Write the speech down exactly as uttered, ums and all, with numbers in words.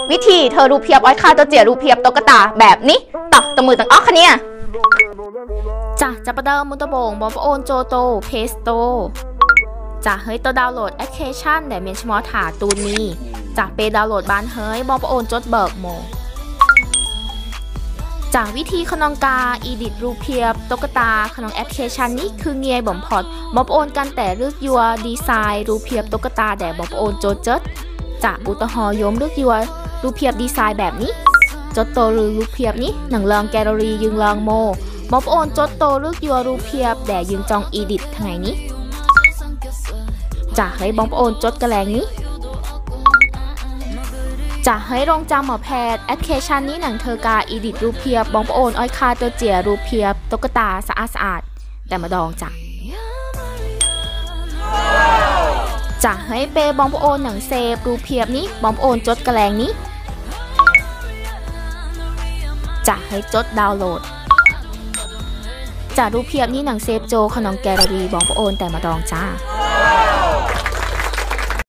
วิธีเธอรูปเพียบอ้อยค่าตัวเจียรูปเพียบตุ๊กตาแบบนี้ต่อตมือตั้งอ้อคะเนี่ยจ้ะจะประเดิมมุตโบงบอมโอนโจโตเพสโตจะเฮ้ยตัวดาวน์โหลดแอปพลิเคชันแต่เมียนชมอถาตูนมีจะไปดาวน์โหลดบ้านเฮ้ยบอมโอนจดเบิกโมจากวิธีขนองกาอีดิทรูปเพียบตุ๊กตาขนองแอปพลิเคชันนี้คือเงียบ่มพอดบอมโอนกันแต่เลือกยัวดีไซน์รูปเพียบตุ๊กตาแต่บอมโอนโจเจดจากอุตหอยมเลือกยัวรูปเพียบดีไซน์แบบนี้จดโตหรือรูปเพียบนี้หนังลองแกลเลอรี่ยึงลองโมบอมโอนจดโตเลือกยัวรูปเพียบแต่ยึงจองอีดิททางไหนนี้จะให้บอมโอนจดกระแลงนี้จะให้ลงจำหมอแพทย์แอปพลิเคชันนี้หนังเธอกาอีดิทรูปเพียบบอมโอนอ้อยคาตัวเจียรูปเพียบตุ๊กตาสะอาดสะอาดแต่มาดองจ้ะจะให้เปบอมโอนหนังเซฟรูปเพียบนี้บอมโอนจดกระแลงนี้จะให้จดดาวน์โหลดจะรูปเพียบนี้หนังเซฟโจขนมแกลเลอรี่บอมโอนแต่มาดองจ้า